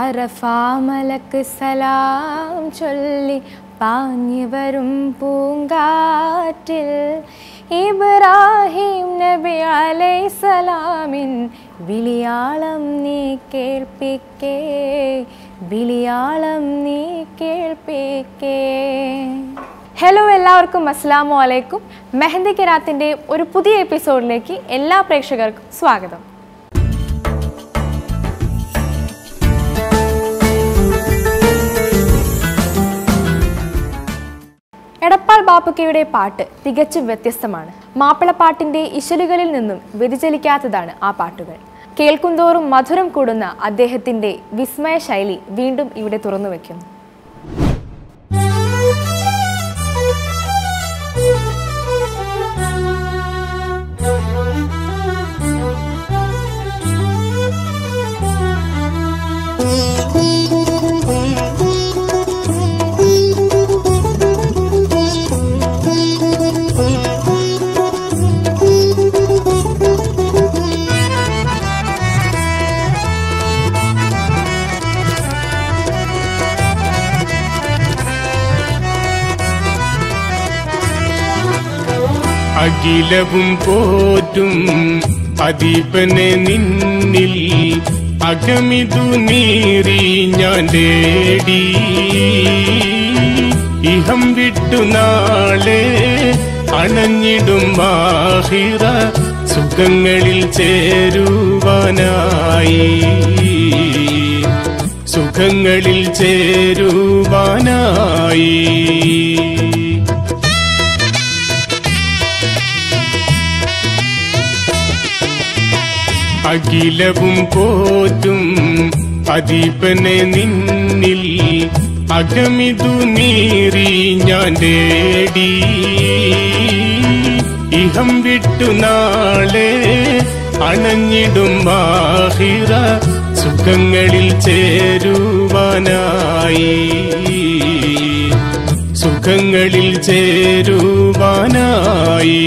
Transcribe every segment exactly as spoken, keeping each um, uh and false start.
അറഫാമലക്ക് സലാം ചൊല്ലി പാഞ്ഞു വരും പൂങ്കാറ്റിൽ ഇബ്രാഹിം നബി അലൈഹിസ്സലാമിൻ വിളിയാളം നീ കേൾപ്പിക്കേ, വിളിയാളം നീ കേൾപ്പിക്കേ. ഹലോ, എല്ലാവർക്കും അസ്സലാമു അലൈക്കും. മെഹന്തി കിറാത്തിൻ്റെ ഒരു പുതിയ എപ്പിസോഡിലേക്ക് എല്ലാ പ്രേക്ഷകർക്കും സ്വാഗതം. എടപ്പാൾ ബാപ്പുക്കയുടെ പാട്ട് തികച്ചും വ്യത്യസ്തമാണ്. മാപ്പിളപ്പാട്ടിന്റെ ഇശലുകളിൽ നിന്നും വ്യതിചലിക്കാത്തതാണ് ആ പാട്ടുകൾ. കേൾക്കുന്തോറും മധുരം കൂടുന്ന അദ്ദേഹത്തിന്റെ വിസ്മയ ശൈലി വീണ്ടും ഇവിടെ തുറന്നു വയ്ക്കുന്നു. അഖിലവും പോറ്റും അദീപനെ നിന്നിൽ അകമിതു നീറി ഞാൻ തേടി, ഇഹം വിട്ടു നാളെ അണഞ്ഞിടും ആഖിറ സുഖങ്ങളിൽ ചേരുവാനായി, സുഖങ്ങളിൽ ചേരുവാനായി. അഖിലവും പോറ്റും അദീപനെ നിന്നിൽ അകമിതു നീറി ഞാൻ തേടി, ഇഹം വിട്ടു നാളെ അണഞ്ഞിടും ആഖിറ സുഖങ്ങളിൽ ചേരുവാനായി, സുഖങ്ങളിൽ ചേരുവാനായി.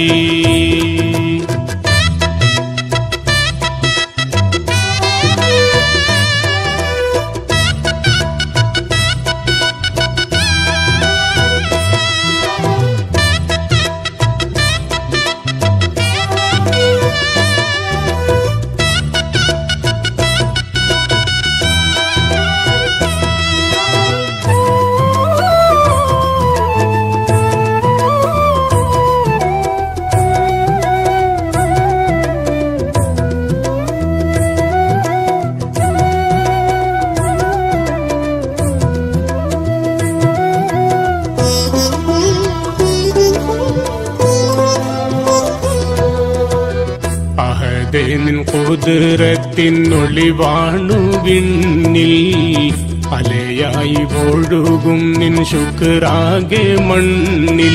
നിൻ ഖുദ്റത്തിനൊളിവാണു വിണ്ണിൽ അലയായി ഒഴുകും നിൻ ശുക്റാകെ മണ്ണിൽ.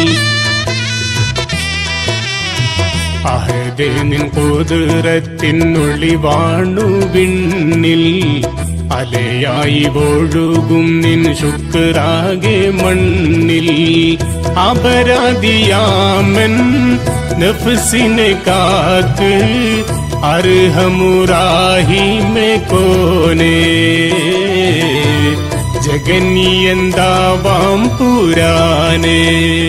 അഹദേ നിൻ ഖുദ്റത്തിനൊളിവാണു വിണ്ണിൽ അലയായി ഒഴുകും നിൻ ശുക്റാകെ മണ്ണിൽ. അപരാധിയാമൻ നഫ്സിനെ കാത്ത് അർഹമുറാഹിമെ കോനെ, ജഗന്നിയന്താവാം പുരാനെ.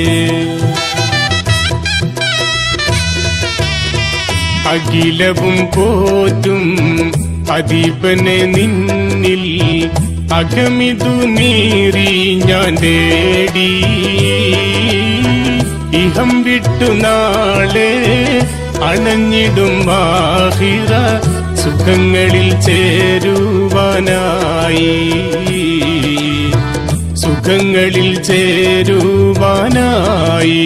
അഖിലവും പോറ്റും അദീപനെ നിന്നിൽ അകമിതു നീറി ഞാൻ തേടി, ഇഹം വിട്ടു നാളെ അണഞ്ഞിടും ആഖിറ സുഖങ്ങളിൽ ചേരുവാനായി, സുഖങ്ങളിൽ ചേരുവാനായി.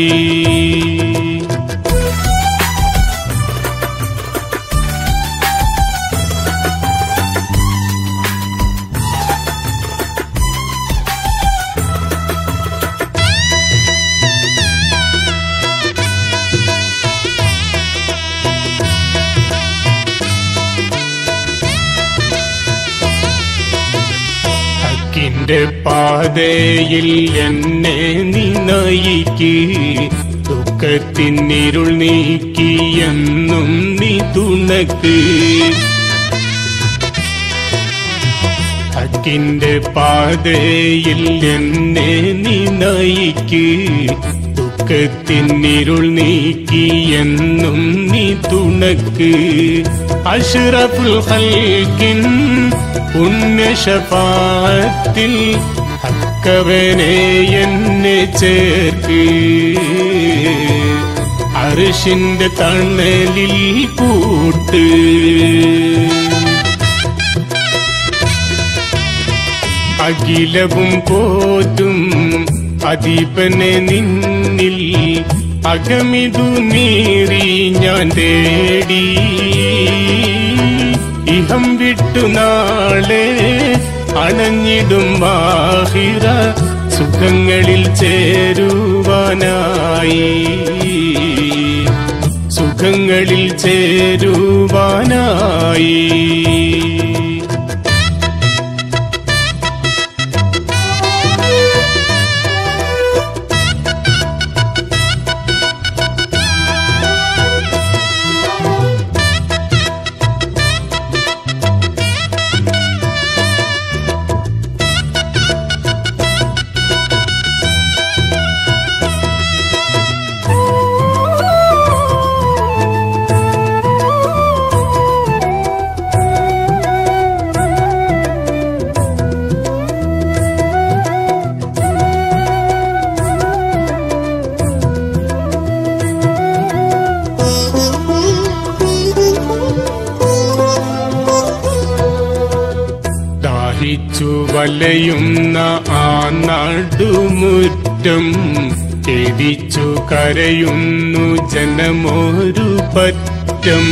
നിന്റെ പാതയിൽ എന്നെ നീ നയിക്ക്, ദുഃഖത്തിനിരുൾ നീക്കി എന്നും നീ തുണക്ക്. ഹക്കിന്റെ പാതയിൽ എന്നെ നീ നയിക്ക്. ദുഃഖത്തിന്നിരുൾ നീക്കി എന്നും നീ തുണക്ക്. അഷ്റഫുൽ ഖൽഖിൻ പുണ്യ ശഫാഅത്തിൽ ഹക്കവനെ എന്നെ ചേർക്ക്. അർശിന്റെ തണലിൽ കൂട്ട്. അഖിലവും പോറ്റും അദീപനെ നിന്നിൽ അകമിതു നീറി ഞാൻ തേടി. ഇഹം വിട്ടു നാളെ അണഞ്ഞിടും ആഖിറ സുഖങ്ങളിൽ ചേരുവാനായി. സുഖങ്ങളിൽ ചേരുവാനായി. വലയുന്ന ആ നാടുമുറ്റം കേദിച്ചു കരയുന്നു ജനമൊരു പറ്റം.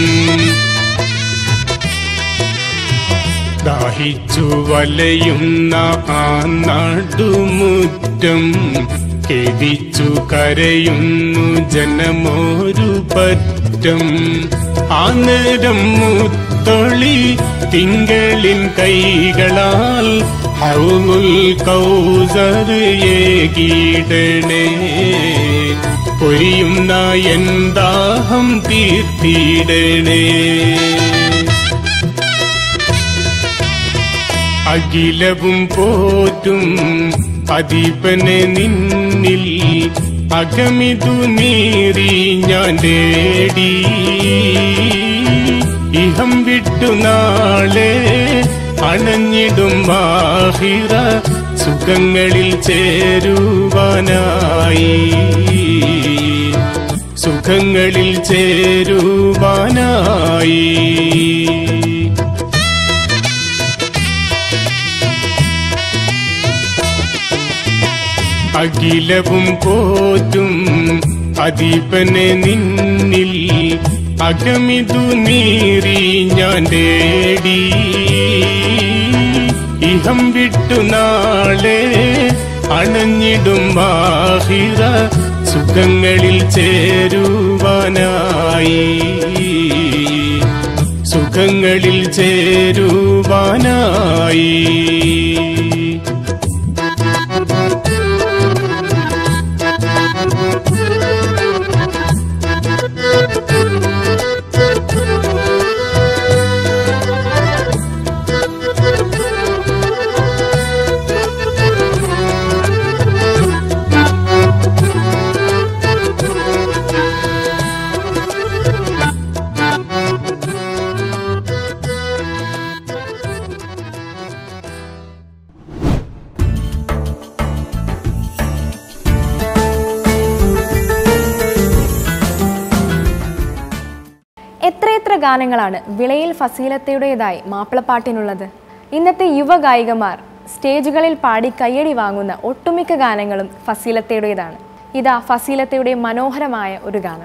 ദാഹിച്ചു വലയുന്ന ആ നാടുമുറ്റം കേദിച്ചു കരയുന്നു ജനമൊരു പറ്റം. ആ നേരം മുത്തൊളി തിങ്കളിൻ കൈകളാൽ ഹൗലുൽ കൗസർ ഏകീടണേ. പൊരിയുന്ന എൻ ദാഹം തീർത്തിടണേ. അഖിലവും പോറ്റും അദീപനെ നിന്നിൽ അകമിതു നീറി ഞാൻ തേടി. ഇഹം വിട്ടു നാളെ അണഞ്ഞിടും ആഖിറ സുഖങ്ങളിൽ ചേരുവാനായി. സുഖങ്ങളിൽ ചേരുവാനായി. അഖിലവും പോറ്റും അദീപനെ നിന്നിൽ അകമിതു നീറി ഞാൻ തേടി. ഇഹം വിട്ടു നാളെ അണഞ്ഞിടും ആഖിറ സുഖങ്ങളിൽ ചേരുവാനായി. സുഖങ്ങളിൽ ചേരുവാനായി. എത്രയെത്ര ഗാനങ്ങളാണ് വിളയിൽ ഫസീലത്തയുടേതായി മാപ്പിളപ്പാട്ടിനുള്ളത്. ഇന്നത്തെ യുവഗായികമാർ സ്റ്റേജുകളിൽ പാടി കയ്യടി വാങ്ങുന്ന ഒട്ടുമിക്ക ഗാനങ്ങളും ഫസീലത്തയുടേതാണ്. ഇതാ ഫസീലത്തയുടെ മനോഹരമായ ഒരു ഗാനം.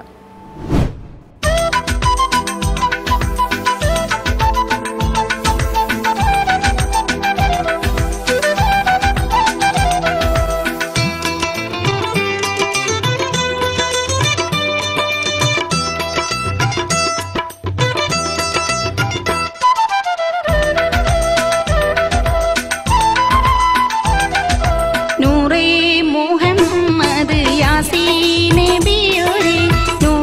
നൂറേ മുഹമ്മദ് യാസീൻ നബിയോരേ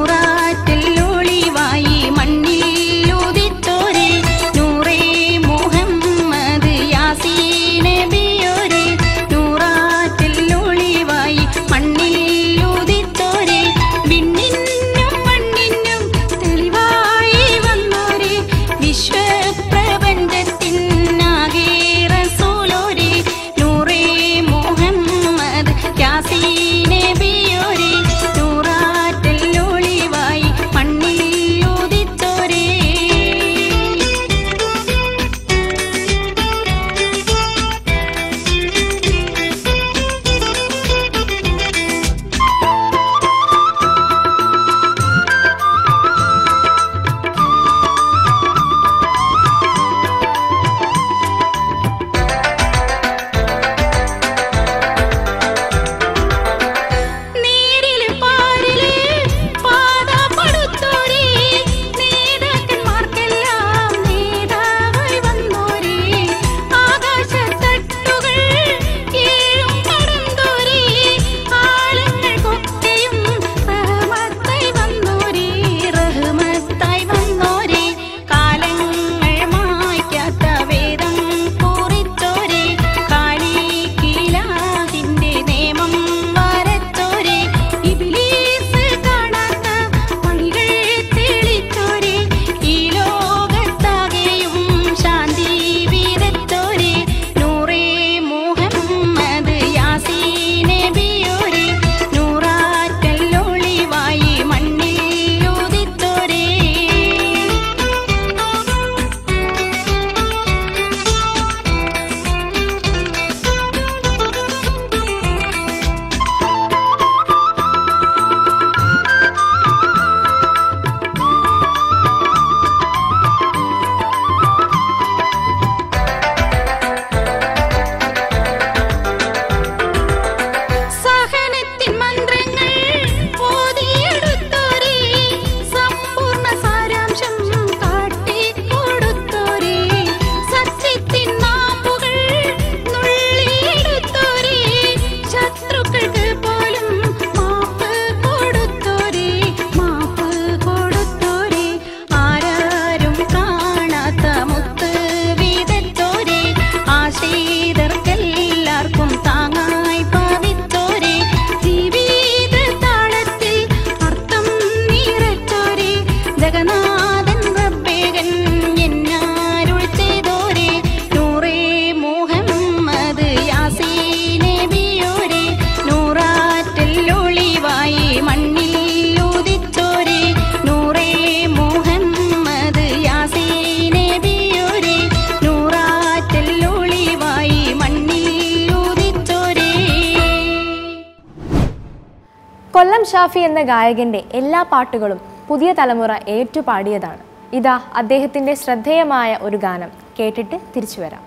ഷാഫി എന്ന ഗായകന്റെ എല്ലാ പാട്ടുകളും പുതിയ തലമുറ ഏറ്റുപാടിയതാണ്. ഇതാ അദ്ദേഹത്തിന്റെ ശ്രദ്ധേയമായ ഒരു ഗാനം കേട്ടിട്ട് തിരിച്ചു വരാം.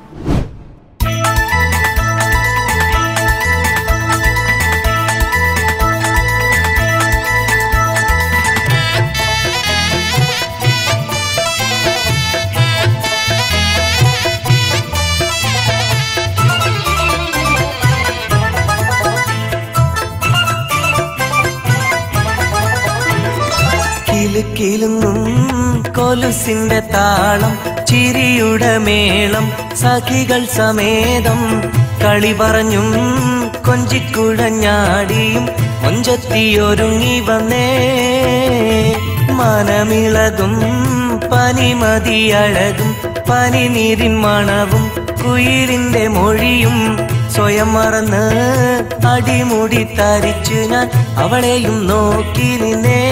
കിലുക്കിലുങ്ങും കൊലുസിന്റെ താളം, ചിരിയുടെ മേളം, സഖികൾ സമേതം കളി പറഞ്ഞും കൊഞ്ചിക്കുഴഞ്ഞാടിയും മൊഞ്ചത്തിയൊരുങ്ങി വന്നേ. മനമിളകും പനിമതിയഴകും പനിനീരിൻ മണവും കുയിലിന്റെ മൊഴിയും സ്വയം മറന്ന് അടിമുടി തരിച്ചു ഞാൻ അവളെയും നോക്കി നിന്നേ.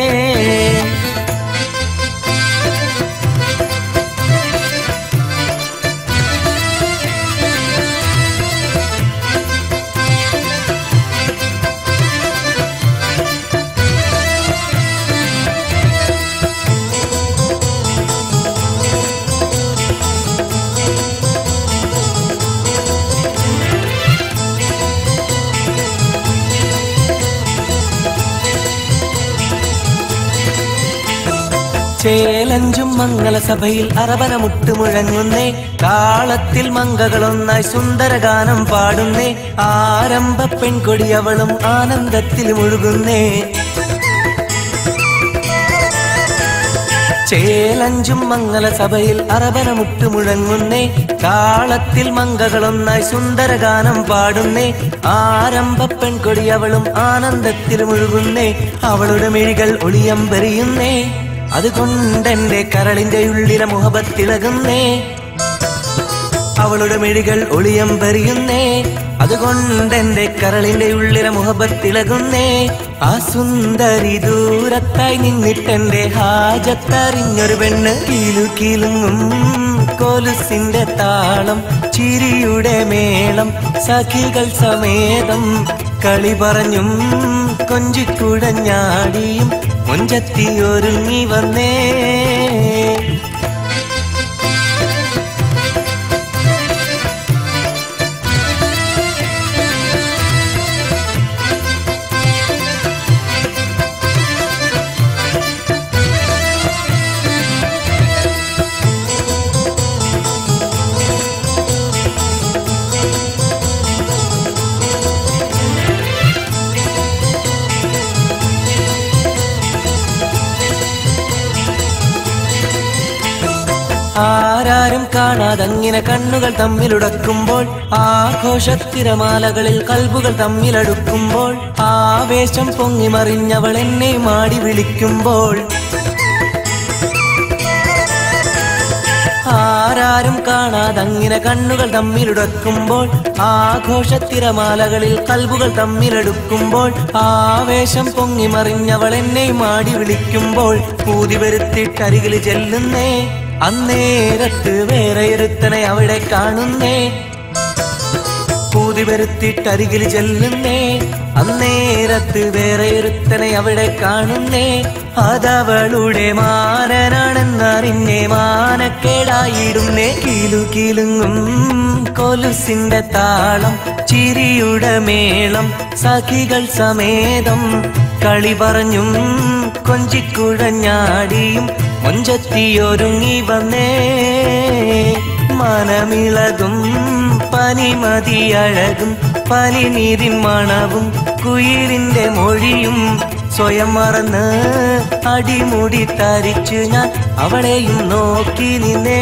ചേലഞ്ചും മംഗലസഭയിൽ അറബന മുട്ടുമുഴങ്ങുന്നേ. താളത്തിൽ മങ്കകളൊന്നായി സുന്ദരഗാനം പാടുന്നേ. ആരംഭ പെൺകൊടി അവളും ആനന്ദത്തിൽ മുഴുകുന്നേ. ചേലഞ്ചും മംഗലസഭയിൽ അറബന മുട്ടുമുഴങ്ങുന്നേ. താളത്തിൽ മങ്കകളൊന്നായി സുന്ദരഗാനം പാടുന്നേ. ആരംഭ പെൺകൊടി അവളും ആനന്ദത്തിൽ മുഴുകുന്നേ. അവളുടെ മിഴികൾ ഒളിയമ്പെറിയുന്നേ. അതുകൊണ്ടെന്റെ കരളിന്റെ ഉള്ളിലെ മുഹബത്തിളകുന്നേ. അവളുടെ മിഴികൾ ഒളിയമ്പെറിയുന്നേ. അതുകൊണ്ടെന്റെ കരളിന്റെ ഉള്ളിലെ മുഹബത്തിളകുന്നേ. ആ സുന്ദരി ദൂരത്തായി നിന്നിട്ടെന്റെ ഹാജത്തറിഞ്ഞൊരു പെണ്ണ്. കീലു കീലുങ്ങും കൊലുസിന്റെ താളം, ചിരിയുടെ മേളം, സഖികൾ സമേതം കളി പറഞ്ഞും കൊഞ്ചിക്കുഴഞ്ഞാടിയും മൊഞ്ചത്തിയൊരുങ്ങി വന്നേ. ആരാരും കാണാതങ്ങനെ കണ്ണുകൾ തമ്മിലുടക്കുമ്പോൾ, ആഘോഷത്തിരമാലകളിൽ കൽബുകൾ തമ്മിലടുക്കുമ്പോൾ, ആവേശം പൊങ്ങി മറിഞ്ഞവൾ എന്നെ മാടി വിളിക്കുമ്പോൾ, ആരാരും കാണാതങ്ങനെ കണ്ണുകൾ തമ്മിലുടക്കുമ്പോൾ, ആഘോഷത്തിരമാലകളിൽ കൽബുകൾ തമ്മിലടുക്കുമ്പോൾ, ആവേശം പൊങ്ങി മറിഞ്ഞവൾ എന്നെ മാടി വിളിക്കുമ്പോൾ, പൂതി വരുത്തിട്ടരികിൽ ചെല്ലുന്നേ. അന്നേരത്ത് വേറെയൊരുത്തനെ അവിടെ കാണുന്നേ. പൂതി വരുത്തിട്ടരികിൽ ചെല്ലുന്നേ. അന്നേരത്ത് വേറെയൊരുത്തനെ അവിടെ കാണുന്നേ. അതവളുടെ മാനനാണെന്നറിഞ്ഞേ മാനക്കേടായിടുന്നേ. കീലു കീലുങ്ങും കൊലുസിന്റെ താളം, ചിരിയുടെ മേളം, സഖികൾ സമേതം കളി പറഞ്ഞും കൊഞ്ചിക്കുഴഞ്ഞാടിയും മൊഞ്ചത്തിയൊരുങ്ങി വന്നേ. മനമിളകും പനിമതിയഴകും പനിനീരിൻ മണവും കുയിലിന്റെ മൊഴിയും സ്വയം മറന്ന് അടിമുടി തരിച്ചു ഞാൻ അവളെയും നോക്കി നിന്നേ.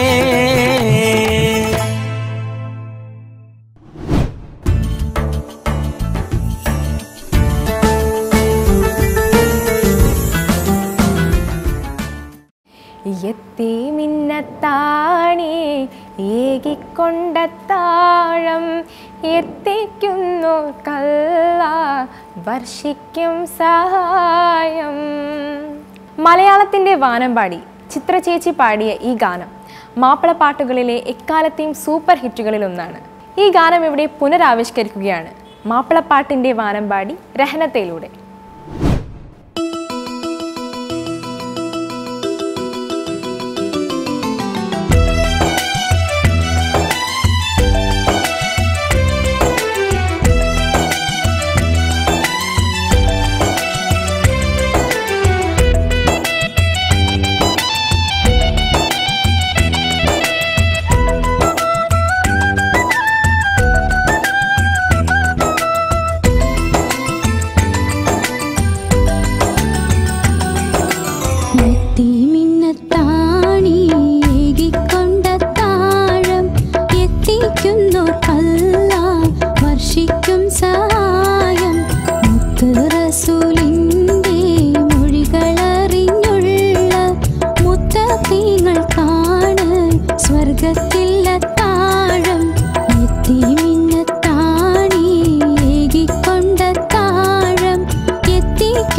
എത്തി മിന്നത്താണി ഏകിക്കൊണ്ട താഴം എത്തിക്കുന്നു കള്ള വർഷിക്കും സഹായം. മലയാളത്തിൻ്റെ വാനമ്പാടി ചിത്രചേച്ചി പാടിയ ഈ ഗാനം മാപ്പിളപ്പാട്ടുകളിലെ എക്കാലത്തെയും സൂപ്പർ ഹിറ്റുകളിലൊന്നാണ്. ഈ ഗാനം ഇവിടെ പുനരാവിഷ്കരിക്കുകയാണ് മാപ്പിളപ്പാട്ടിൻ്റെ വാനമ്പാടി രഹനത്തയിലൂടെ.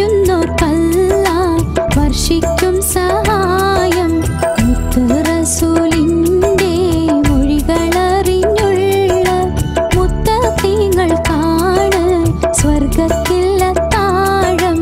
എത്തിക്കുന്നോർക്കെല്ലാം വർഷിക്കും സഹായം. മുത്ത് റസൂലിന്റെ മൊഴികളറിഞ്ഞുള്ള മുത്തഖീങ്ങൾ കാണ് സ്വർഗത്തിലെത്താഴം.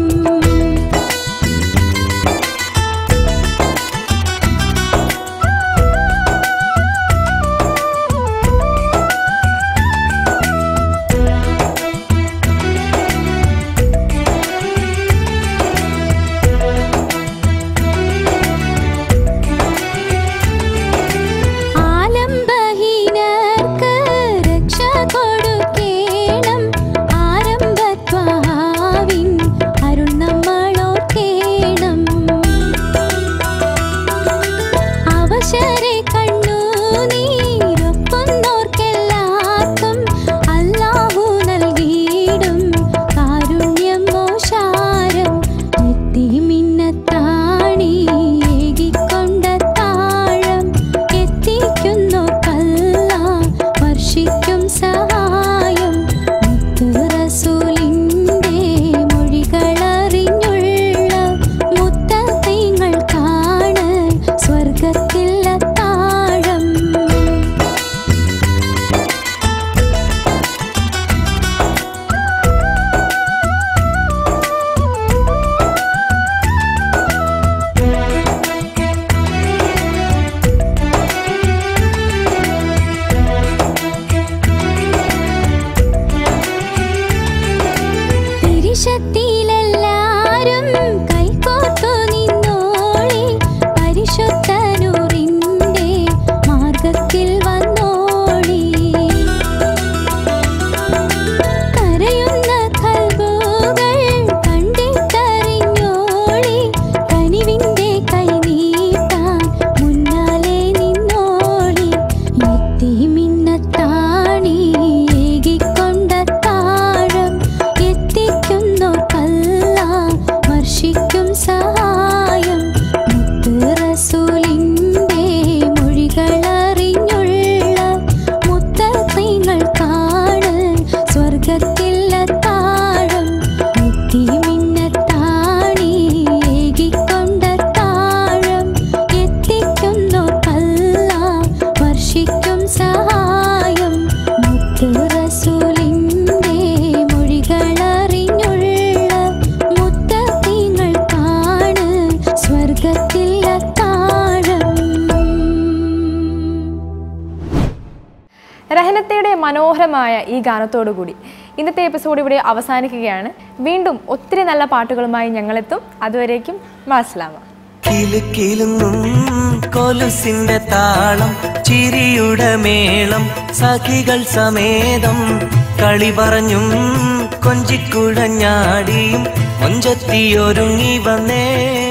റഹനത്തയുടെ മനോഹരമായ ഈ ഗാനത്തോടുകൂടി ഇന്നത്തെ എപ്പിസോഡ് ഇവിടെ അവസാനിക്കുകയാണ്. വീണ്ടും ഒത്തിരി നല്ല പാട്ടുകളുമായി ഞങ്ങളെത്തും. അതുവരേക്കും മാസ്ലാമ. കിലുക്കിലുങ്ങും കൊലുസിന്റെ താളം, ചിരിയുടെ മേളം, സഖികൾ സമേതം കളി പറഞ്ഞും കൊഞ്ചിക്കുഴഞ്ഞാടിയും കൊഞ്ചത്തിയൊരുങ്ങി വന്നേ.